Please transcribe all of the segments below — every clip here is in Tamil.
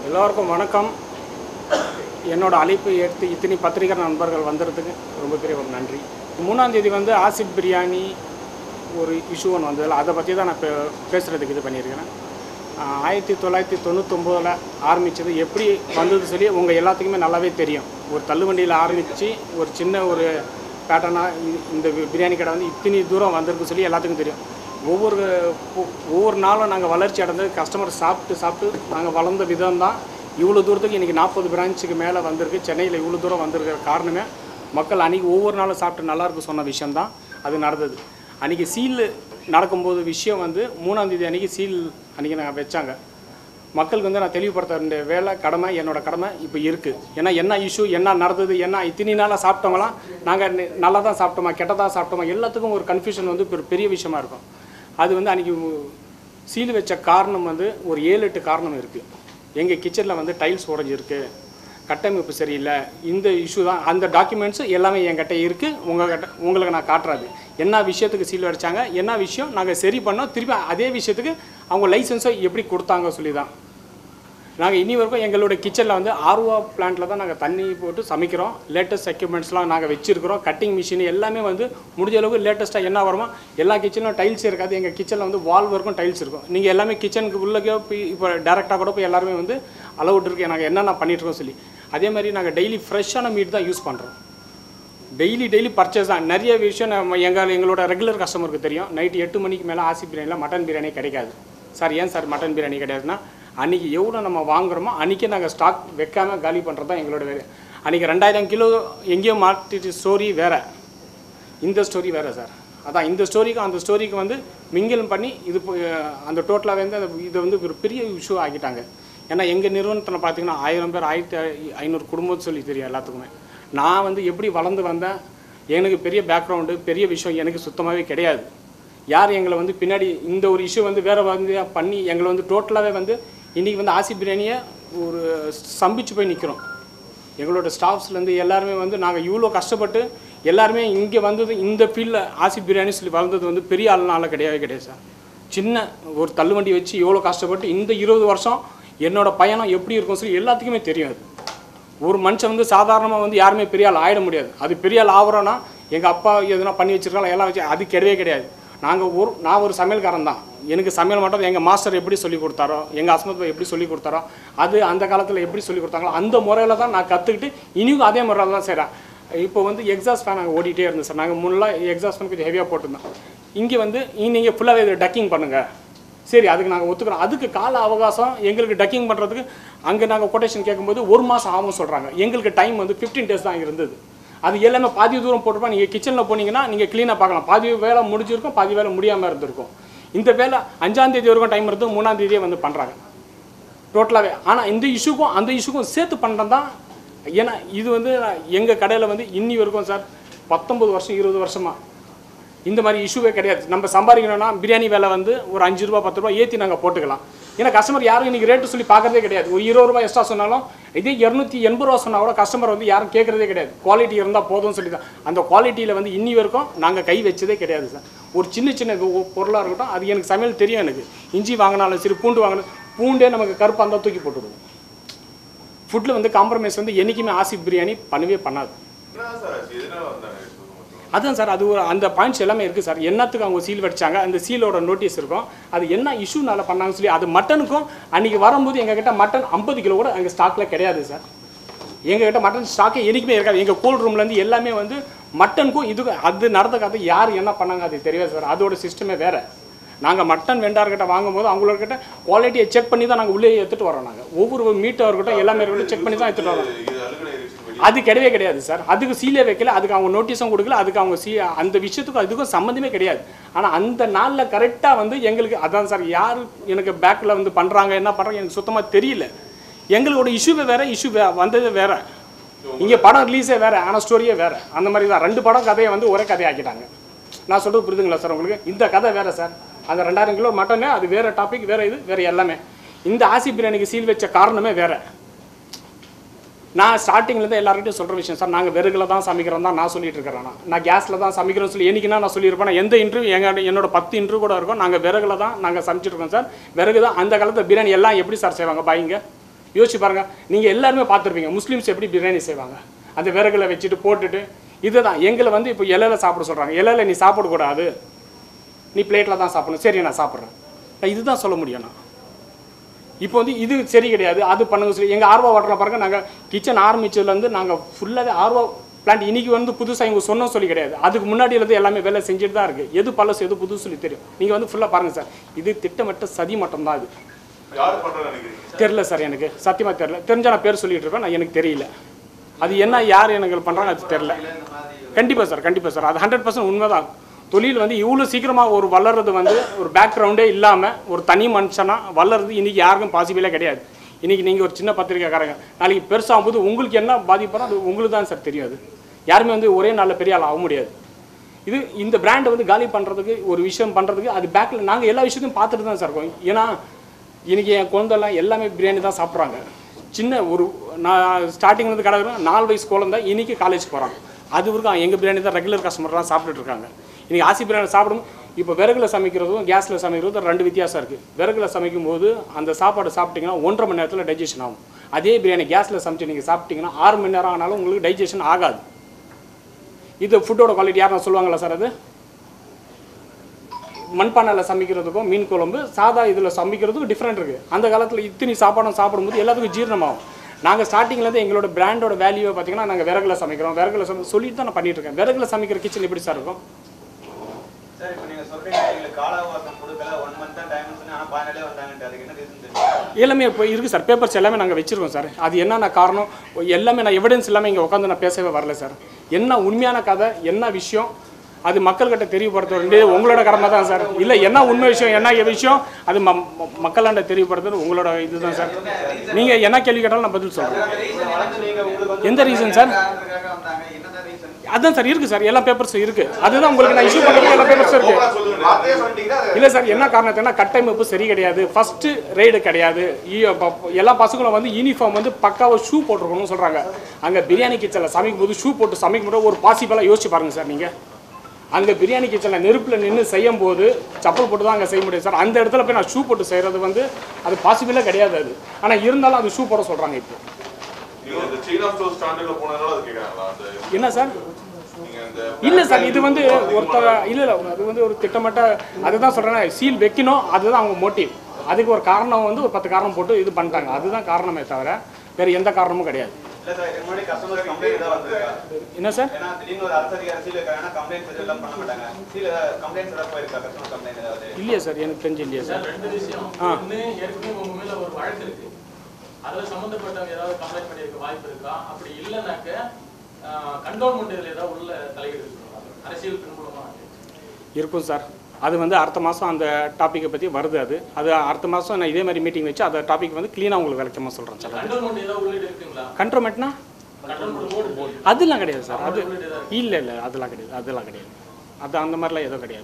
எல்லோருக்கும் வணக்கம். என்னோட அழைப்பு ஏற்று இத்தனை பத்திரிகை நண்பர்கள் வந்ததுக்கு ரொம்ப பெரிய ஒரு நன்றி. 3ஆம் தேதி வந்து ஆசிப் பிரியாணி ஒரு இஷ்யூ ஒன்று வந்ததில்ல, அதை பற்றி தான் நான் பேசுகிறதுக்கு இது பண்ணியிருக்கிறேன். 1999 ஆரம்பித்தது எப்படி வந்தது சொல்லி உங்கள் எல்லாத்துக்குமே நல்லாவே தெரியும். ஒரு தள்ளுவண்டியில் ஆரம்பித்து ஒரு சின்ன ஒரு பேட்டர்னாக இந்த பிரியாணி கடை வந்து இத்தனை தூரம் வந்திருக்கு சொல்லி எல்லாத்துக்கும் தெரியும். ஒவ்வொரு நாளும் நாங்கள் வளர்ச்சி அடைந்தது கஸ்டமர் சாப்பிட்டு நாங்கள் வளர்ந்த விதம் தான் இவ்வளோ தூரத்துக்கு இன்றைக்கி 40 பிரான்ச்சுக்கு மேலே வந்திருக்கு. சென்னையில் இவ்வளோ தூரம் வந்திருக்கிற காரணமே மக்கள் அன்றைக்கி ஒவ்வொரு நாளும் சாப்பிட்டு நல்லாயிருக்கு சொன்ன விஷயந்தான் அது நடந்தது. அன்றைக்கி சீல் நடக்கும்போது விஷயம் வந்து 3ஆம் தேதி அன்றைக்கி சீல் அன்றைக்கி நாங்கள் வச்சாங்க. மக்களுக்கு வந்து நான் தெளிவுபடுத்த வேண்டிய வேலை கடமை என்னோடய கடமை இப்போ இருக்குது. ஏன்னா என்ன இஷ்யூ என்ன நடந்தது, என்ன இத்தனை நாளாக சாப்பிட்டவங்களாம் நாங்கள் நல்லா தான் சாப்பிட்டோமா கெட்டதாக சாப்பிட்டோமா எல்லாத்துக்கும் ஒரு கன்ஃபியூஷன் வந்து பெரிய விஷயமா இருக்கும். அது வந்து அன்றைக்கி சீல் வச்ச காரணம் வந்து ஒரு 7-8 காரணம் இருக்குது. எங்கள் கிச்சனில் வந்து டைல்ஸ் உடஞ்சிருக்கு, கட்டமைப்பு சரியில்லை, இந்த இஷ்யூ தான். அந்த டாக்குமெண்ட்ஸு எல்லாமே என்கிட்ட இருக்குது. உங்களுக்கு நான் காட்டுறாது என்ன விஷயத்துக்கு சீல் அடித்தாங்க, என்ன விஷயம் நாங்கள் சரி பண்ணோம், திருப்பி அதே விஷயத்துக்கு அவங்க லைசன்ஸை எப்படி கொடுத்தாங்க சொல்லி தான். நாங்கள் இனி வரைக்கும் எங்களோட கிச்சனில் வந்து ஆர்ஓ பிளான்ட்டில் தான் நாங்கள் தண்ணி போட்டு சமைக்கிறோம். லேட்டஸ்ட் எக்யூப்மெண்ட்ஸ்லாம் நாங்கள் வச்சுருக்கிறோம். கட்டிங் மிஷின் எல்லாமே வந்து முடிஞ்ச அளவுக்கு லேட்டஸ்ட்டாக என்ன வருமோ எல்லா கிச்சனிலும் டைல்ஸ் இருக்காது. எங்கள் கிச்சனில் வந்து வால் வரைக்கும் டைல்ஸ் இருக்கும். நீங்கள் எல்லாமே கிச்சனுக்கு உள்ளே போய் இப்போ டேரெக்டாக கூட போய் எல்லாருமே வந்து அலவுட் இருக்குது நாங்கள் என்னென்ன பண்ணிட்டுருக்கோம் சொல்லி. அதே மாதிரி நாங்கள் டெய்லி ஃப்ரெஷ்ஷான மீட் தான் யூஸ் பண்ணுறோம். டெய்லி பர்ச்சேஸ் தான். நிறைய விஷயம் எங்களோட ரெகுலர் கஸ்டமருக்கு தெரியும். நைட்டு 8 மணிக்கு மேலே ஆசிப் பிரியாணியில் மட்டன் பிரியாணி கிடைக்காது. சார் ஏன் சார் மட்டன் பிரியாணி கிடையாதுன்னா, அன்றைக்கி எவ்வளோ நம்ம வாங்குகிறோமோ அன்றைக்கி நாங்கள் ஸ்டாக் வைக்காமல் காலி பண்ணுறது தான் எங்களோட வேலை. அன்றைக்கி 2000 கிலோ எங்கேயோ மாட்டிட்டு ஸ்டோரி வேறு, இந்த ஸ்டோரி வேறு சார். அதான் இந்த ஸ்டோரிக்கும் அந்த ஸ்டோரிக்கு வந்து மிங்கில் பண்ணி இது அந்த டோட்டலாகவே வந்து இதை வந்து ஒரு பெரிய இஷ்யூ ஆக்கிட்டாங்க. ஏன்னா எங்கள் நிறுவனத்தில் பார்த்தீங்கன்னா 1000 பேர் 1500 குடும்பம் சொல்லி தெரியும் எல்லாத்துக்குமே. நான் வந்து எப்படி வளர்ந்து வந்தேன், எனக்கு பெரிய பேக்ரவுண்டு பெரிய விஷயம் எனக்கு சுத்தமாகவே கிடையாது. யார் எங்களை வந்து பின்னாடி இந்த ஒரு இஷ்யூ வந்து வேறு வந்து பண்ணி எங்களை வந்து டோட்டலாகவே வந்து இன்றைக்கி வந்து ஆசிப் பிரியாணியை ஒரு சம்பிச்சு போய் நிற்கிறோம். எங்களோட ஸ்டாஃப்ஸ்லேருந்து எல்லாருமே வந்து நாங்கள் இவ்வளோ கஷ்டப்பட்டு எல்லாருமே இங்கே வந்தது இந்த ஃபீல்டில் ஆசிப் பிரியாணி சொல்லி வளர்ந்தது வந்து பெரிய ஆளுனால கிடையாது சார். சின்ன ஒரு தள்ளுவண்டி வச்சு எவ்வளோ கஷ்டப்பட்டு இந்த 20 வருஷம் என்னோடய பயணம் எப்படி இருக்கும் சொல்லி எல்லாத்துக்குமே தெரியும். அது ஒரு மனுஷன் வந்து சாதாரணமாக வந்து யாருமே பெரிய ஆள் ஆகிட முடியாது. அது பெரிய ஆள் ஆகிறோன்னா எங்கள் அப்பா எதுனா பண்ணி வச்சுருக்காங்க எல்லாம் வச்சு அது கிடையாது. நான் ஒரு சமையல்காரன் தான். எனக்கு சமையல் மட்டும் எங்கள் மாஸ்டர் எப்படி சொல்லிக் கொடுத்தாரோ, எங்கள் ஹஸ்பண்ட் எப்படி சொல்லிக் கொடுத்தாரோ, அது அந்த காலத்தில் எப்படி சொல்லிக் கொடுத்தாங்களோ அந்த முறையில் தான் நான் கற்றுக்கிட்டு இனியும் அதே முறையில் தான் செய்கிறேன். இப்போ வந்து எக்ஸாஸ்ட் ஃபேன் நாங்கள் ஓடிட்டே இருந்தோம் சார். நாங்கள் முன்னெல்லாம் எக்ஸாஸ்ட் ஃபேன் கொஞ்சம் ஹெவியாக போட்டிருந்தோம். இங்கே வந்து நீங்கள் ஃபுல்லாகவே இது டக்கிங் பண்ணுங்கள், சரி அதுக்கு நாங்கள் ஒத்துக்கிறோம். அதுக்கு கால அவகாசம் எங்களுக்கு டக்கிங் பண்ணுறதுக்கு அங்கே நாங்கள் கொட்டேஷன் கேட்கும்போது 1 மாதம் ஆகும் சொல்கிறாங்க. எங்களுக்கு டைம் வந்து 15 days தான் இருந்தது. அது எல்லாமே பாதி தூரம் போட்டிருப்பா. நீங்கள் கிச்சனில் போனீங்கன்னா நீங்கள் க்ளீனாக பார்க்கலாம். பாதி வேலை முடிஞ்சிருக்கும், பாதி வேலை முடியாமல் இருந்திருக்கும். இந்த வேலை 5ஆம் தேதி வரைக்கும் டைம் இருந்து 3ஆம் தேதியே வந்து பண்ணுறாங்க டோட்டலாகவே. ஆனால் இந்த இஷ்யூக்கும் அந்த இஷ்யூக்கும் சேர்த்து பண்ணுறது தான். ஏன்னா இது வந்து எங்கள் கடையில் வந்து இன்னி வரைக்கும் சார் 19 வருஷம் 20 வருஷமாக இந்த மாதிரி இஷ்யூவே கிடையாது. நம்ம சம்பாதிக்கணும்னா பிரியாணி வேலை வந்து ஒரு 5 ரூபா 10 ரூபா ஏற்றி நாங்கள் போட்டுக்கலாம். ஏன்னா கஸ்டமர் யாரும் இன்றைக்கி ரேட்டு சொல்லி பார்க்குறதே கிடையாது. ஒரு 20 ரூபா எக்ஸ்ட்ரா சொன்னாலும் இதே 280 ரூபா சொன்னால் கூட கஸ்டமர் வந்து யாரும் கேட்குறதே கிடையாது. குவாலிட்டி இருந்தால் போதும்னு சொல்லி தான். அந்த குவாலிட்டியில் வந்து இன்னி வரைக்கும் நாங்கள் கை வச்சதே கிடையாது சார். ஒரு சின்ன பொருளாக இருக்கட்டும், அது எனக்கு சமையல் தெரியும். எனக்கு இஞ்சி வாங்கினாலும் சரி, பூண்டு வாங்கினாலும் பூண்டே நமக்கு கருப்பாக இருந்தால் தூக்கி போட்டுவிடுவோம். ஃபுட்டில் வந்து காம்ப்ரமைஸ் வந்து என்றைக்குமே ஆசிப் பிரியாணி பண்ணவே பண்ணாது. அதுதான் சார், அது ஒரு அந்த பாயிண்ட்ஸ் எல்லாமே இருக்குது சார். என்னத்துக்கு அவங்க சீல் வச்சாங்க, அந்த சீலோட நோட்டீஸ் இருக்கும். அது என்ன இஷ்யூனால பண்ணாங்கன்னு சொல்லி. அது மட்டனுக்கும் அன்றைக்கி வரும்போது எங்ககிட்ட மட்டன் 50 கிலோ கூட எங்கள் ஸ்டாக்கில் கிடையாது சார். எங்ககிட்ட மட்டன் ஸ்டாக்கே என்றைக்குமே இருக்காது. எங்கள் கோல்ட் ரூம்லேருந்து எல்லாமே வந்து மட்டனுக்கும் இதுக்கும் அது நடந்த கதை யார் என்ன பண்ணாங்க அது தெரியாது சார். அதோட சிஸ்டமே வேறு. நாங்கள் மட்டன் வெண்டார்கிட்ட வாங்கும்போது அவங்கக்கிட்ட குவாலிட்டியை செக் பண்ணி தான் நாங்கள் உள்ளே எடுத்துகிட்டு வரோம். நாங்கள் ஒவ்வொரு மீட்டாக இருக்கட்டும் எல்லாமே இருக்கட்டும் செக் பண்ணி தான் எடுத்துகிட்டு வரோம். அது கிடையாது சார். அதுக்கு சீலே வைக்கல, அதுக்கு அவங்க நோட்டீஸும் கொடுக்கல, அதுக்கு அவங்க அந்த விஷயத்துக்கும் அதுக்கும் சம்மந்தமே கிடையாது. ஆனால் அந்த நாளில் கரெக்டாக வந்து எங்களுக்கு அதான் சார் யார் எனக்கு பேக்கில் வந்து பண்ணுறாங்க என்ன பண்ணுறாங்க எனக்கு சுத்தமாக தெரியல. எங்களோட இஷ்யூவே வேறு, இஷ்யூ வந்தது வேறு. இங்கே படம் ரிலீஸே வேறு, ஆனால் ஸ்டோரியே வேறு. அந்த மாதிரி தான் 2 படம் கதையை வந்து ஒரே கதையாக்கிட்டாங்க. நான் சொல்கிறது புரியுதுங்களா சார் உங்களுக்கு? இந்த கதை வேறு சார். அந்த 2000 கிலோ மட்டனே அது வேறு டாபிக், வேறு இது வேறு எல்லாமே. இந்த ஆசிப் பிரியாணிக்கு சீல் வச்ச காரணமே வேறு. நான் ஸ்டார்டிங்லேருந்து எல்லார்கிட்டையும் சொல்கிற விஷயம் சார், நாங்கள் விறகுல தான் சமைக்கிறோம் தான் நான் சொல்லிட்டு இருக்கிறேன். நான் கேஸில் தான் சமைக்கிறோன்னு சொல்லி என்றைக்குன்னா நான் சொல்லியிருப்பேன். எந்த இன்டர்வியூ என்னோட 10 இன்டர்வியூ கூட இருக்கும். நாங்கள் விறகுல தான் நாங்கள் சமைச்சிட்ருக்கோம் சார். விறகு தான் அந்த காலத்தில் பிரியாணி எல்லாம் எப்படி சார் செய்வாங்க பாய்ங்க? யோசிச்சு பாருங்கள். நீங்கள் எல்லாருமே பார்த்துருப்பீங்க முஸ்லீம்ஸ் எப்படி பிரியாணி செய்வாங்க. அந்த விறகுல வச்சுட்டு போட்டுட்டு இதுதான். எங்களை வந்து இப்போ இலையில சாப்பிட சொல்கிறாங்க. இலையில நீ சாப்பிடக்கூடாது, நீ பிளேட்டில் தான் சாப்பிடணும். சரி நான் சாப்பிட்றேன். நான் இதுதான் சொல்ல முடியும். நான் இப்போ வந்து இது சரி கிடையாது, அது பண்ணுங்க சொல்லி எங்கள் ஆர்வா வாட்டரில் பாருங்கள். நாங்கள் கிச்சன் ஆரம்பிச்சதுலேருந்து நாங்கள் ஃபுல்லாகவே ஆர்வா பிளான்ட் இன்றைக்கி வந்து புதுசாக இவங்க சொன்னோம் சொல்லி கிடையாது. அதுக்கு முன்னாடியிலேருந்து எல்லாமே வேலை செஞ்சுட்டு தான் இருக்குது. எது பழசு எது புதுசு சொல்லி தெரியும். நீங்கள் வந்து ஃபுல்லாக பாருங்கள் சார். இது திட்டமிட்ட சதி மட்டும்தான். இது தெரில சார், எனக்கு சத்தியமாக தெரில. தெரிஞ்சால் நான் பேர் சொல்லிட்டு இருப்பேன். நான் எனக்கு தெரியல அது என்ன யார் எனக்கு பண்ணுறாங்க அது தெரில. கண்டிப்பாக சார், கண்டிப்பாக சார், அது 100% உண்மை தான். தொழில் வந்து இவ்வளோ சீக்கிரமாக ஒரு வளர்றது வந்து ஒரு பேக்ரவுண்டே இல்லாமல் ஒரு தனி மனுஷனாக வளர்றது இன்றைக்கி யாருக்கும் பாசிபிளே கிடையாது. இன்றைக்கி நீங்கள் ஒரு சின்ன பத்திரிக்கைக்காரங்க, நாளைக்கு பெருசாகும்போது உங்களுக்கு என்ன பாதிப்போ அது உங்களுக்கு தான் சார் தெரியாது. யாருமே வந்து ஒரே நாளில் பெரிய ஆள் ஆக முடியாது. இது இந்த பிராண்டை வந்து காலி பண்ணுறதுக்கு ஒரு விஷயம் பண்ணுறதுக்கு அது பேக்கில் நாங்கள் எல்லா விஷயத்தையும் பார்த்துட்டு தான் சார் இருக்கோம். ஏன்னா இன்றைக்கி என் குழந்தைலாம் எல்லாமே பிரியாணி தான் சாப்பிட்றாங்க. சின்ன ஒரு நான் ஸ்டார்டிங்லேருந்து கடை 4 வயசு குழந்தை இன்றைக்கி காலேஜ் போகிறாங்க. அது வரைக்கும் எங்கள் பிரியாணி தான் ரெகுலர் கஸ்டமர் தான் சாப்பிட்டுட்டு இருக்காங்க. இன்றைக்கி ஆசி பிரியாணி சாப்பிடும். இப்போ விறகுல சமைக்கிறதும் கேஸில் சமைக்கிறதும் 2 வித்தியாசம் இருக்குது. விறகுல சமைக்கும் போது அந்த சாப்பாடு சாப்பிட்டிங்கன்னா 1.5 மணி நேரத்தில் டைஜஷன் ஆகும். அதே பிரியாணி கேஸில் சமைச்சு நீங்கள் சாப்பிட்டிங்கன்னா 6 மணி நேரம் ஆனாலும் உங்களுக்கு டைஜஷன் ஆகாது. இது ஃபுட்டோட குவாலிட்டி யாரும் சொல்லுவாங்களா சார்? அது மண்பானையில் சமைக்கிறதுக்கும் மீன் குழம்பு சாதா இதில் சமைக்கிறதுக்கும் டிஃப்ரெண்ட் இருக்குது. அந்த காலத்தில் இத்தனை சாப்பாடும் சாப்பிடும்போது எல்லாத்துக்கும் ஜீரணமாகும். நாங்கள் ஸ்டார்டிங்லேருந்து எங்களோட பிராண்டோட வேல்யூவை பார்த்தீங்கன்னா நாங்கள் விறகுல சமைக்கிறோம். விறகுல சொல்லிட்டு தான் நான் பண்ணிட்டு இருக்கேன். விறகுல சமைக்கிற கிச்சன் எப்படி சார் இருக்கும்? சார் இப்போ நீங்கள் சொல்கிறீங்க எங்களுக்கு காலாவகாசம் கொடுக்கல 1 மந்த் தான் டைம் சொன்னீங்க, ஆனால் 15 வந்தாங்கன்ட்டு அதுக்கு என்ன ரீசன் தெரியும்? எல்லாமே இப்போ இருக்குது சார். பேப்பர்ஸ் எல்லாமே நாங்கள் வச்சுருக்கோம் சார். அது என்னென்ன காரணம் எல்லாமே நான் எவிடன்ஸ் இல்லாமல் இங்கே உட்காந்து நான் பேசவே வரல சார். என்ன உண்மையான கதை என்ன விஷயம் அது மக்கள்கிட்ட தெரியப்படுத்த வேண்டியது உங்களோட கடமை தான் சார். இல்லை என்ன உண்மை விஷயம் என்ன விஷயம் அது மக்களாண்ட தெரியப்படுத்துறது உங்களோட இதுதான் சார். நீங்கள் என்ன கேள்வி கேட்டாலும் நான் பதில் சொல்கிறேன். எந்த ரீசன் சார்? அதான் சார் இருக்குது சார். எல்லா பேப்பர்ஸும் இருக்குது. அதுதான் உங்களுக்கு நான் இஷ்யூ பண்ணுறது. எல்லா பேப்பர்ஸும் இருக்குது. இல்லை சார் என்ன காரணத்துனா கட்டமைப்பு சரி கிடையாது, ஃபஸ்ட்டு ரைடு கிடையாது. எல்லா பசங்களும் வந்து யூனிஃபார்ம் வந்து பக்காவாக ஷூ போட்டிருக்கணும்னு சொல்கிறாங்க. அங்கே பிரியாணி கிச்சனில் சமைக்கும் போது ஷூ போட்டு சமைக்கும் போது ஒரு பாசிபிளாக யோசிச்சு பாருங்கள் சார். நீங்கள் அங்கே பிரியாணி கிச்சனில் நெருப்பில் நின்று செய்யும் போது சப்பல் போட்டு தான் அங்கே செய்ய முடியும் சார். அந்த இடத்துல போய் நான் ஷூ போட்டு செய்கிறது வந்து அது பாசிபிளாக கிடையாது. அது ஆனால் இருந்தாலும் அது ஷூ போட சொல்கிறாங்க. இப்போ என்ன சார்? இல்லை சார் இது வந்து ஒருத்தர் இல்லை அது வந்து ஒரு திட்டமிட்ட அதுதான் சொல்கிறேன். சீல் வைக்கணும், அதுதான் அவங்க மோட்டிவ். அதுக்கு ஒரு காரணம் வந்து ஒரு 10 காரணம் போட்டு இது பண்ணிட்டாங்க. அதுதான் காரணமே தவிர வேறு எந்த காரணமும் கிடையாது. என்ன சார்? இல்லையா சார், எனக்கு தெரிஞ்சு இல்லையா சார். அதுல சம்பந்தப்பட்டவங்க ஏதாவது கம்ப்ளைண்ட் பண்ணியிருக்க வாய்ப்பு இருக்கா? அப்படி இல்லைனாக்க கண்டோன்மெண்ட் இதில் ஏதாவது உள்ள தலையீடு அரசியல் பின்புலமா இருக்கும் சார். அது வந்து அடுத்த மாதம் அந்த டாப்பிக்கை பற்றி வருது. அது அடுத்த மாதம் நான் இதே மாதிரி மீட்டிங் வச்சு அந்த டாபிக் வந்து க்ளீனாக உங்களுக்கு விளக்கமாக சொல்கிறேன் சார். கண்டோன்மெண்ட் ஏதாவது உள்ளீடு இருக்குங்களா? கண்ட்ரோமெண்ட்னா அதெல்லாம் கிடையாது சார். அது இல்லை இல்லை அதெல்லாம் கிடையாது. அதெல்லாம் கிடையாது. அது அந்த மாதிரிலாம் எதுவும் கிடையாது.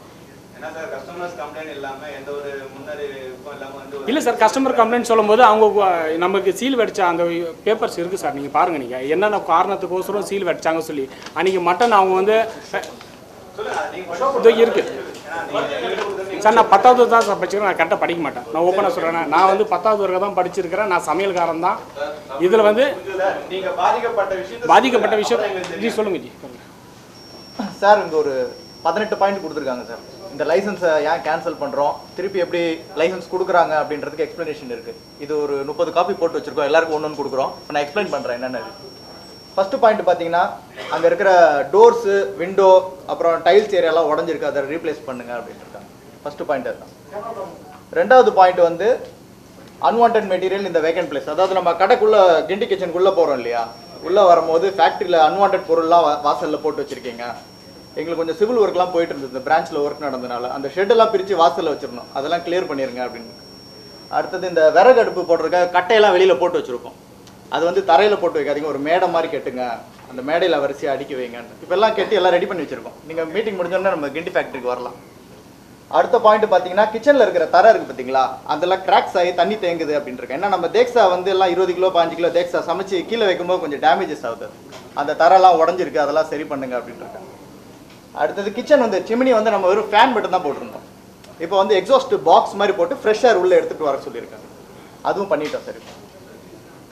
இல்லை சார் கஸ்டமர் கம்ப்ளைண்ட் சொல்லும் போது அவங்க நமக்கு சீல் வடிச்ச அந்த பேப்பர்ஸ் இருக்குது சார். நீங்கள் பாருங்கள் நீங்கள் என்னென்ன காரணத்துக்கோசரம் சீல் வடிச்சாங்க சொல்லி. அன்றைக்கி மட்டன் அவங்க வந்து இருக்குது சார். நான் 10வது தான் சார் படிச்சிருக்கேன். நான் கரெக்டாக படிக்க மாட்டேன். நான் ஓப்பனாக சொல்கிறேன். நான் வந்து 10வது வரைக்கும் தான் படிச்சிருக்கிறேன். நான் சமையல்காரன் தான். இதில் வந்து பாதிக்கப்பட்ட விஷயம் ஜி சொல்லுங்க ஜி. சார் இங்கே ஒரு 18 பாயிண்ட் கொடுத்துருக்காங்க சார். இந்த லைசன்ஸை ஏன் கேன்சல் பண்ணுறோம், திருப்பி எப்படி லைசன்ஸ் கொடுக்குறாங்க அப்படின்றதுக்கு எக்ஸ்ப்ளனேஷன் இருக்குது. இது ஒரு 30 காப்பி போட்டு வச்சுருக்கோம். எல்லாருக்கும் ஒன்று கொடுக்குறோம். இப்போ நான் எக்ஸ்பிளைன் பண்ணுறேன் என்னென்ன. ஃபஸ்ட்டு பாயிண்ட் பார்த்தீங்கன்னா அங்கே இருக்கிற டோர்ஸு விண்டோ அப்புறம் டைல்ஸ் ஏரியாலாம் உடஞ்சிருக்கு, அதை ரீப்ளேஸ் பண்ணுங்க அப்படின்ட்டு இருக்காங்க. ஃபஸ்ட்டு பாயிண்ட் அதுதான். 2வது பாயிண்ட் வந்து அன்வான்ட் மெட்டீரியல் இந்த வேக்கன்ட் பிளேஸ். அதாவது நம்ம கடைக்குள்ளே கிண்டி கிச்சனுக்குள்ளே போகிறோம் இல்லையா, உள்ளே வரும்போது ஃபேக்ட்ரியில் அன்வான்ட் பொருள்லாம் வாசலில் போட்டு வச்சுருக்கீங்க. எங்களுக்கு கொஞ்சம் சிவில் ஒர்க்லாம் போயிட்டு இருந்தது, இந்த பிரான்ச்சில் ஒர்க் நடந்ததுனால அந்த ஷெட்டெல்லாம் பிரித்து வாசலில் வச்சிருந்தோம். அதெல்லாம் கிளியர் பண்ணிடுங்க அப்படின்னு. அடுத்தது இந்த விறகு அடுப்பு போட்டிருக்க கட்டையெல்லாம் வெளியில் போட்டு வச்சுருக்கோம். அது வந்து தரையில் போட்டு வைக்காதீங்க, ஒரு மேடை மாதிரி கட்டுங்க, அந்த மேடையில் வரிசையாக அடிக்க வைங்கன்னு இப்போ எல்லாம் கட்டி எல்லாம் ரெடி பண்ணி வச்சுருக்கோம். நீங்கள் மீட்டிங் முடிஞ்சோன்னா நம்ம கிண்டி ஃபேக்ட்ரிக்கு வரலாம். அடுத்த பாயிண்ட் பார்த்தீங்கன்னா கிச்சனில் இருக்கிற தரை இருக்குது பார்த்தீங்களா, அதெல்லாம் கிராக்ஸ் ஆகி தண்ணி தேங்குது அப்படின்னு இருக்கேன். ஏன்னா நம்ம தேக்ஸா வந்து எல்லாம் 20 கிலோ 15 கிலோ தேக்ஸா சமைச்சு கீழே வைக்கும்போது கொஞ்சம் டேமேஜஸ் ஆகுது. அந்த தரெல்லாம் உடஞ்சிருக்கு, அதெல்லாம் சரி பண்ணுங்க அப்படின்னு இருக்கேன். அடுத்தது கிச்சன் வந்து சிமினி வந்து நம்ம வெறும் ஃபேன் மட்டும் தான் போட்டிருந்தோம். இப்போ வந்து எக்ஸாஸ்ட் பாக்ஸ் மாதிரி போட்டு ஃப்ரெஷ் ஏர் உள்ளே எடுத்துகிட்டு வர சொல்லியிருக்காங்க. அதுவும் பண்ணிட்டோம் சார்.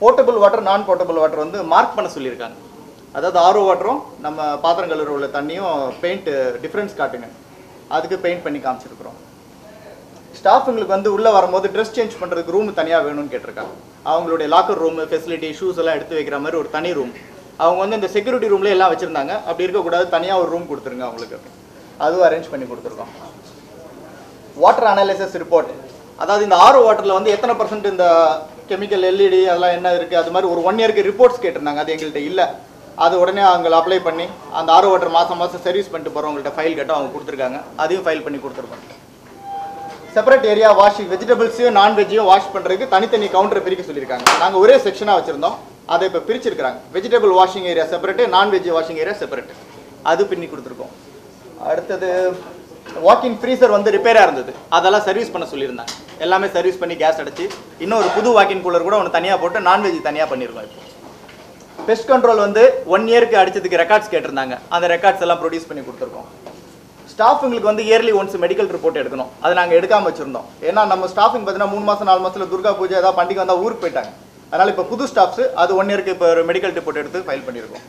போர்ட்டபிள் வாட்டர் நான் போர்ட்டபிள் வாட்டர் வந்து மார்க் பண்ண சொல்லியிருக்காங்க. அதாவது ஆர்ஓ வாட்டரும் நம்ம பாத்திரம் கழுவுற உள்ள தண்ணியும் பெயிண்ட் டிஃப்ரென்ஸ் காட்டுங்க, அதுக்கு பெயிண்ட் பண்ணி காமிச்சிருக்கிறோம். ஸ்டாஃபுங்களுக்கு வந்து உள்ளே வரும்போது ட்ரெஸ் சேஞ்ச் பண்ணுறதுக்கு ரூம் தனியாக வேணும்னு கேட்டிருக்காங்க. அவங்களுடைய லாக்கர் ரூம் ஃபெசிலிட்டி ஷூஸ் எல்லாம் எடுத்து வைக்கிற மாதிரி ஒரு தனி ரூம் அவங்க வந்து இந்த செக்யூரிட்டி ரூம்ல எல்லாம் வச்சுருந்தாங்க. அப்படி இருக்கக்கூடாது, தனியாக ஒரு ரூம் கொடுத்துருங்க அவங்களுக்கு, அதுவும் அரேஞ்ச் பண்ணி கொடுத்துருக்கோம். வாட்டர் அனாலிசிஸ் ரிப்போர்ட், அதாவது இந்த ஆர்ஓ வாட்டரில் வந்து எத்தனை % இந்த கெமிக்கல் எல்இடி அதெல்லாம் என்ன இருக்குது, அது மாதிரி ஒரு 1 இயருக்கு ரிப்போர்ட்ஸ் கேட்டிருந்தாங்க. அது எங்கள்கிட்ட இல்லை. அது உடனே அவங்களை அப்ளை பண்ணி அந்த ஆர்ஓ வாட்டர் மாதம் சர்வீஸ் பண்ணிட்டு போகிறவங்கள்ட்ட ஃபைல் கேட்டால் அவங்க கொடுத்துருக்காங்க. அதையும் ஃபைல் பண்ணி கொடுத்துருக்கோம். செப்பரேட் ஏரியா வாஷிங், வெஜிடபிள்ஸையும் நான்வெஜ்ஜையும் வாஷ் பண்ணுறதுக்கு தனித்தனி கவுண்டர் பிரிக்க சொல்லியிருக்காங்க. நாங்கள் ஒரே செக்ஷனாக வச்சுருந்தோம், அதை இப்போ பிரிச்சிருக்கிறாங்க. Vegetable washing area separate, non veg washing area separate, அது பின்னி கொடுத்துருக்கோம். அடுத்தது வாக்கிங் ஃப்ரீசர் வந்து ரிப்பேராக இருந்தது, அதெல்லாம் சர்வீஸ் பண்ண சொல்லியிருந்தாங்க. எல்லாமே சர்வீஸ் பண்ணி கேஸ் அடைச்சி இன்னும் ஒரு புது வாக்கிங் கூலர் கூட ஒன்று தனியாக போட்டு நான்வெஜ் தனியாக பண்ணியிருக்கோம். இப்போ பெஸ்ட் கண்ட்ரோல் வந்து 1 இயருக்கு அடிச்சதுக்கு ரெக்கார்ட்ஸ் கேட்டிருந்தாங்க, அந்த ரெக்கார்ட்ஸ் எல்லாம் ப்ரொடியூஸ் பண்ணி கொடுத்துருக்கோம். ஸ்டாஃபுங்களுக்கு வந்து இயர்லி ஒன்ஸ் மெடிக்கல் ரிப்போர்ட் எடுக்கணும், அதை நாங்கள் எடுக்காமல் வச்சுருந்தோம். ஏன்னா நம்ம ஸ்டாஃபிங் பார்த்தீங்கன்னா 3 மாதம் 4 மாதத்தில் துர்கா பூஜை ஏதாவது பண்டிகை வந்தால் ஊருக்கு போயிட்டாங்க. அதனால் இப்போ புது ஸ்டாஃப்ஸ் அது 1 இயருக்கு இப்போ ஒரு மெடிக்கல் ரிப்போர்ட் எடுத்து ஃபைல் பண்ணியிருக்கோம்.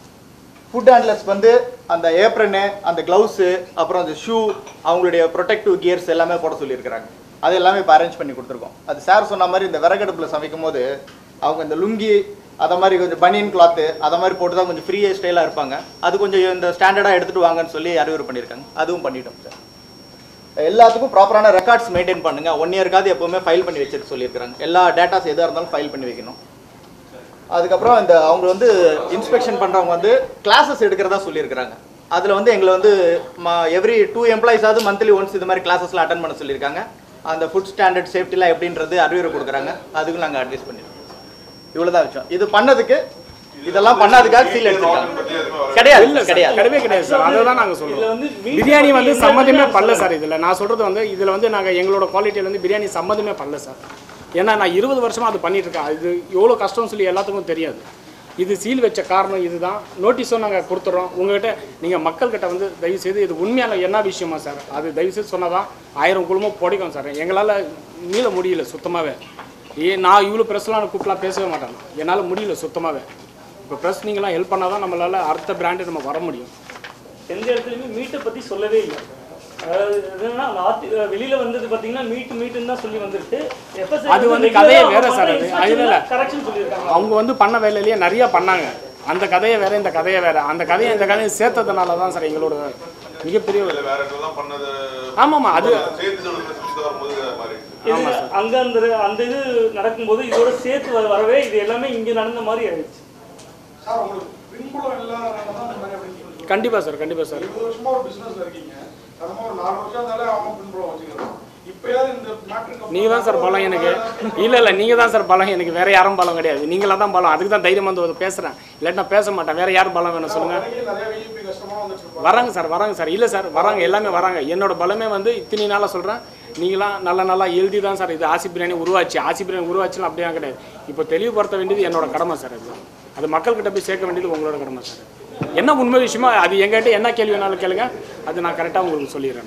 ஃபுட் ஹேண்ட்லர்ஸ் வந்து அந்த ஏப்ரனு, அந்த க்ளவுஸு, அப்புறம் அந்த ஷூ, அவங்களுடைய ப்ரொடெக்டிவ் கியர்ஸ் எல்லாமே போட சொல்லியிருக்கிறாங்க. அது எல்லாமே இப்போ அரேஞ்ச் பண்ணி கொடுத்துருக்கோம். அது சார் சொன்ன மாதிரி இந்த விறகடுப்பில் சமைக்கும் போது அவங்க இந்த லுங்கி அதை மாதிரி கொஞ்சம் பனியன் கிளாத்து அதை மாதிரி போட்டு தான் கொஞ்சம் ஃப்ரீயாக ஸ்டைலாக இருப்பாங்க. அது கொஞ்சம் இந்த ஸ்டாண்டர்டாக எடுத்துகிட்டு வாங்கன்னு சொல்லி அறிவுரை பண்ணியிருக்காங்க. அதுவும் பண்ணிட்டோம் சார். எல்லாத்துக்கும் ப்ராப்பரான ரெக்கார்ட்ஸ் மெயின்டைன் பண்ணுங்கள். 1 இயருக்காவது எப்போவுமே ஃபைல் பண்ணி வச்சுட்டு சொல்லியிருக்காங்க. எல்லா டேட்டாஸ் எதாக இருந்தாலும் ஃபைல் பண்ணி வைக்கணும். அதுக்கப்புறம் இந்த அவங்க வந்து இன்ஸ்பெக்ஷன் பண்ணுறவங்க வந்து கிளாஸஸ் எடுக்கிறதா சொல்லியிருக்கிறாங்க. அதில் வந்து எங்களை வந்து எவ்ரி 2 எம்ப்ளாயிஸாவது மந்த்லி ஒன்ஸ் இது மாதிரி கிளாஸஸ்லாம் அட்டன் பண்ண சொல்லியிருக்காங்க. அந்த ஃபுட் ஸ்டாண்டர்ட் சேஃப்டிலாம் எப்படின்றது அறிவுரை கொடுக்குறாங்க. அதுக்கும் நாங்கள் அட்வைஸ் பண்ணிடுறோம். இவ்வளோதான் விஷயம். இது பண்ணதுக்கு இதெல்லாம் பண்ணாதுக்காக சீல் எடுத்துருக்காங்க. கிடையாது கிடையவே கிடையாது சார். அதுதான் நாங்கள் சொல்கிறோம். பிரியாணி வந்து சம்மந்தமே பண்ணல சார். இதில் நான் சொல்கிறது வந்து இதில் வந்து நாங்கள் எங்களோட குவாலிட்டியில் வந்து பிரியாணி சம்மந்தமே பண்ணல சார். ஏன்னா நான் 20 வருஷமாக அது பண்ணிட்டு இருக்கேன். இது எவ்வளோ கஷ்டம்னு சொல்லி எல்லாத்துக்கும் தெரியாது. இது சீல் வச்ச காரணம் இதுதான். நோட்டீஸும் நாங்கள் கொடுத்துட்றோம். உங்கள்கிட்ட நீங்கள் மக்கள்கிட்ட வந்து தயவுசெய்து இது உண்மையான என்ன விஷயமா சார், அது தயவுசெய்து சொன்னால் தான் 1000 குழுமம் பிடிக்கும் சார். எங்களால் மீள முடியல சுத்தமாகவே. நான் இவ்வளோ ப்ரெஸ்லாம் கூப்பிடலாம் பேசவே மாட்டேன். என்னால் முடியல சுத்தமாகவே. இப்போ ப்ரெஸ் நீங்களாம் ஹெல்ப் பண்ணால் தான் நம்மளால் அடுத்த பிராண்டு நம்ம வர முடியும். எந்த இடத்துலையுமே மீட்டை பற்றி சொல்லவே இல்லை. அதாவது என்னன்னா வெளியில வந்தது பார்த்தீங்கன்னா மீட்டுன்னு தான் சொல்லி வந்துட்டு அது வந்து கதையே வேற சார். அது இல்லை கரெக்ஷன் சொல்லியிருக்காங்க. அவங்க வந்து பண்ண வேலையிலேயே நிறையா பண்ணாங்க. அந்த கதையை வேற இந்த கதையை வேற. அந்த கதையை இந்த கதையை சேர்த்ததுனால தான் சார் எங்களோட மிகப்பெரிய ஆமாம்மா. அது அங்க அந்த இது நடக்கும்போது இதோட சேர்த்து வரவே இது எல்லாமே இங்க நடந்த மாதிரி ஆயிடுச்சு. கண்டிப்பா சார், கண்டிப்பா சார். நீங்க தான் சார் பலம் எனக்கு. இல்ல நீங்க தான் சார் பலம் எனக்கு, வேற யாரும் பலம் கிடையாது. நீங்களா தான் பலம். அதுக்கு தான் தைரியம் வந்து பேசுறேன். இல்லாட்டி நான் பேச மாட்டேன். வேற யாரும் பலம் வேணும் சொல்லுங்க. வராங்க சார், வராங்க சார். இல்ல சார் வராங்க, எல்லாமே வராங்க. என்னோட பலமே வந்து இத்தனை நாளா சொல்றேன். நீங்களாம் நல்லா எழுதி தான் சார் இது ஆசி பிரியாணி உருவாச்சு. ஆசி பிரியாணி உருவாச்சுலாம் அப்படியே கிடையாது. இப்போ தெளிவுபடுத்த வேண்டியது என்னோட கடமை சார். அது மக்கள்கிட்ட போய் சேர்க்க வேண்டியது உங்களோட கடமை சார். என்ன உண்மை விஷயமா அது எங்கிட்ட என்ன கேள்வி வேணாலும் கேளுங்க, அது நான் கரெக்டாக உங்களுக்கு சொல்லிடுறேன்.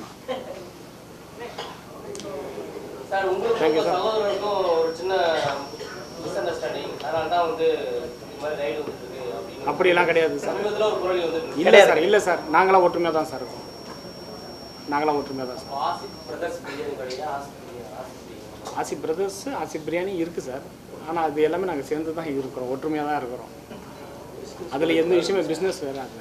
சார் உங்களுக்கு சகோதரருக்கும் ஒரு சின்ன மிஸ் அண்டர்ஸ்டாண்டிங், அதனால தான் வந்து இந்த மாதிரி ரைடு வந்துருக்கு அப்படின்னு அப்படியெல்லாம் கிடையாது சார். சமீபத்தில் ஒரு குரல் வந்து இல்லை சார், இல்லை சார். நாங்களாம் ஒற்றுமையாக தான் சார் இருக்கோம். நாங்களாம் ஒற்றுமையாக தான் சார். ஆசிப் பிரதர்ஸ் பிரியாணி கடையா? ஆசிப் பிரதர்ஸ் ஆசிப் பிரியாணி இருக்குது சார். ஆனால் அது எல்லாமே நாங்கள் சேர்ந்து தான் இருக்கிறோம், ஒற்றுமையாக தான் இருக்கிறோம். அதில் எந்த விஷயமே பிஸ்னஸ் வேறு அது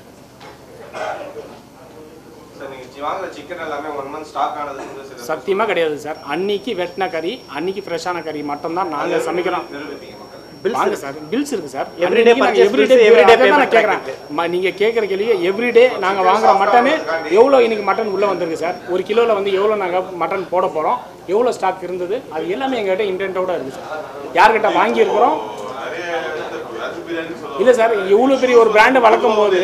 சத்தியமாக கிடையாது சார். அன்னைக்கு வெட்டின கறி, அன்னைக்கு ஃப்ரெஷ்ஷான கறி மட்டும்தான் நாங்கள் சமைக்கிறோம். வாங்க சார், பில்ஸ் இருக்கு சார். எவ்ரிடே நான் கேட்குறேன். நீங்கள் கேட்குற கேள்வி எவ்ரிடே நாங்கள் வாங்குகிற மட்டனு எவ்வளோ இன்னைக்கு மட்டன் உள்ளே வந்திருக்கு சார். ஒரு கிலோவில் வந்து எவ்வளோ நாங்கள் மட்டன் போட போகிறோம், எவ்வளோ ஸ்டாக் இருந்தது, அது எல்லாமே எங்கள்கிட்ட இன்டென்ட்டோட இருக்குது சார். யார்கிட்ட வாங்கியிருக்கிறோம் இல்லை சார். எவ்வளோ பெரிய ஒரு பிராண்டை வளர்க்கும் போது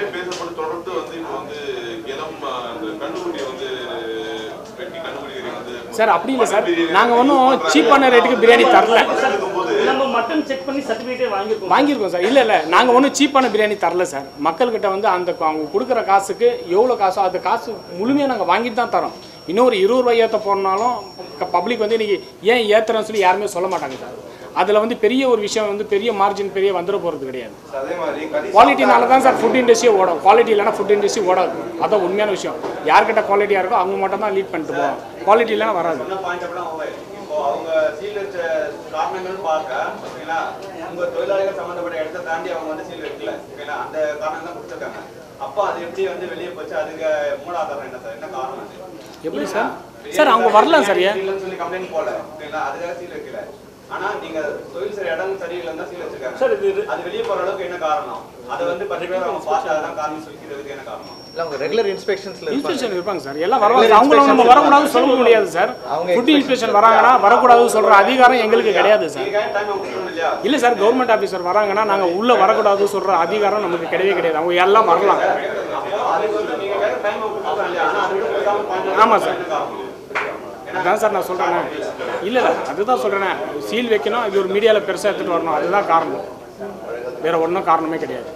சார் அப்படி இல்லை சார். நாங்கள் ஒன்றும் சீப்பான ரேட்டுக்கு பிரியாணி தரல. நம்ம மட்டன் செக் பண்ணி சர்டிஃபிகேட்டே வாங்கியிருக்கோம் சார். இல்லை நாங்கள் ஒன்றும் சீப்பான பிரியாணி தரல சார். மக்கள்கிட்ட வந்து அந்த அவங்க கொடுக்குற காசுக்கு எவ்வளோ காசோ அந்த காசு முழுமையாக நாங்கள் வாங்கிட்டு தான் தரோம். இன்னொரு 20 ரூபாய் ஏற்ற போனாலும் பப்ளிக் வந்து இன்றைக்கி ஏன் ஏற்றுறேன்னு சொல்லி யாருமே சொல்ல மாட்டாங்க சார். அதில் வந்து பெரிய ஒரு விஷயம் வந்து பெரிய மார்ஜின் பெரிய வந்துட போகிறது கிடையாது. அதே மாதிரி குவாலிட்டினால தான் சார் ஃபுட் இண்டஸ்ட்ரியே ஓடும். குவாலிட்டி இல்லைனா ஃபுட் இண்டஸ்ட்ரி ஓடாது. அதான் உண்மையான விஷயம். யார்கிட்ட குவாலிட்டியாக இருக்கோ அவங்க மட்டும் தான் லீட் பண்ணிட்டு போவோம். குவாலிட்டி இல்லைனா வராது. இப்போ அவங்க சீல் வச்ச காரணங்கள் பார்க்க ஓகேங்களா, உங்க தொழிலாளிகள் சம்பந்தப்பட்ட இடத்தை தாண்டி அவங்க வந்து சீல் வைக்கல ஓகேங்களா, அந்த காரணம் தான் கொடுத்துருக்காங்க. அப்போ அது எப்படி வந்து வெளியே போச்சு? அதுக்கு மூலாதாரம் என்ன சார்? என்ன காரணம் அது? எப்படி சார்? சார் அவங்க வரலாம் சரியா சொல்லி கம்ப்ளைண்ட் போல ஓகேங்களா, அதுக்காக சீல் வைக்கல. ஆனா நீங்க தொழில் சரி இடம் சரியில்லைன்னு தான் சீல் வச்சிருக்காங்க சார். அது வெளியே போற அளவுக்கு என்ன காரணம்? அதை வந்து 10 பேர் அவங்க பார்த்து அதான் காரணம் சொல்லிக்கிறதுக்கு என்ன காரணம்? இல்லை அவங்க ரெகுலர் இன்ஸ்பெக்ஷன்ஸில் இன்ஸ்பெக்ஷன் இருப்பாங்க சார். எல்லாம் வருவாங்க. அவங்களும் நம்ம வரக்கூடாதுன்னு சொல்ல முடியாது சார். ஃபுட் இன்ஸ்பெக்ஷன் வராங்கன்னா வரக்கூடாதுன்னு சொல்கிற அதிகாரம் எங்களுக்கு கிடையாது சார். டைம் அவங்க கொடுக்கணும் இல்லையா? இல்லை சார், கவர்மெண்ட் ஆஃபீஸர் வராங்கன்னா நாங்கள் உள்ளே வரக்கூடாதுன்னு சொல்கிற அதிகாரம் நமக்கு கிடையவே கிடையாது. அவங்க எல்லாம் வரலாம். அதுக்கு வந்து நீங்க கேட்க டைம் அவங்க கொடுக்கலாம் இல்லையா? ஆனால் அதுக்கு ஆமாம் சார், அதான் சார் நான் சொல்கிறேன். இல்லை அதுதான் சொல்கிறேன். சீல் வைக்கணும், அது ஒரு மீடியாவில் பெருசாக எடுத்துகிட்டு வரணும். அதுதான் காரணம், வேறு ஒன்றும் காரணமே கிடையாது.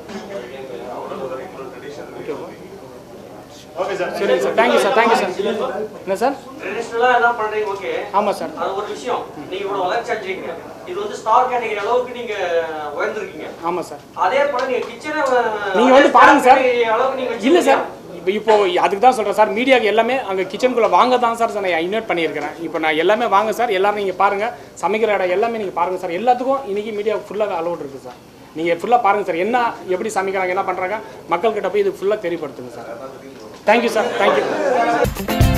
Okay sir. சரி sir, thank you sir. Thank you sir. என்ன சார்? ட்ரெடிஷ்னலா எல்லாம் பண்றீங்க, ஓகே. ஆமாம் சார். அது ஒரு விஷயம். நீங்க இவ்வளவு வளர்ச்சி அடைஞ்சிருக்கீங்க. இது வந்து ஸ்டார் கேட்டகரி அளவுக்கு நீங்க உயர்ந்திருக்கீங்க. ஆமாம் சார். அதே போல நீங்க கிச்சனை நீங்கள் வந்து பாருங்க சார். அளவுக்கு நீங்க இல்லை சார், இப்போ அதுக்கு தான் சொல்கிறேன் சார். மீடியாவுக்கு எல்லாமே அங்கே கிச்சனுக்குள்ளே வாங்க தான் சார் நான் இன்வைட் பண்ணியிருக்கிறேன். இப்போ நான் எல்லாமே வாங்க சார். எல்லாரும் நீங்கள் பாருங்கள், சமைக்கிற இடம் எல்லாமே நீங்கள் பாருங்கள் சார். எல்லாத்துக்கும் இன்றைக்கி மீடியாவுக்கு ஃபுல்லாக அலோட் இருக்குது சார். நீங்கள் ஃபுல்லாக பாருங்கள் சார். என்ன எப்படி சமைக்கிறாங்க, என்ன பண்ணுறாங்க, மக்கள்கிட்ட போய் இது ஃபுல்லாக தெரியப்படுத்துங்க சார். Thank you sir. தேங்க்யூ.